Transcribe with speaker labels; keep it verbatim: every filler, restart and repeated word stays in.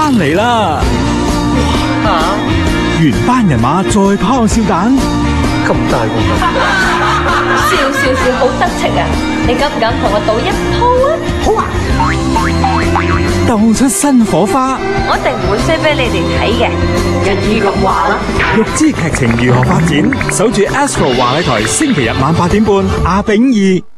Speaker 1: 翻嚟啦！
Speaker 2: 吓，
Speaker 1: 原班人馬再拋笑蛋，
Speaker 2: 咁大鑊啊！
Speaker 3: 笑笑笑好得戚啊！你敢唔敢同我賭一鋪啊？好啊！
Speaker 1: 鬥出新火花，
Speaker 3: 我一定唔會衰俾你哋睇嘅。一於咁話啦。
Speaker 1: 欲知劇情如何發展，守住 Astro 華麗台星期日晚八點半，阿炳二。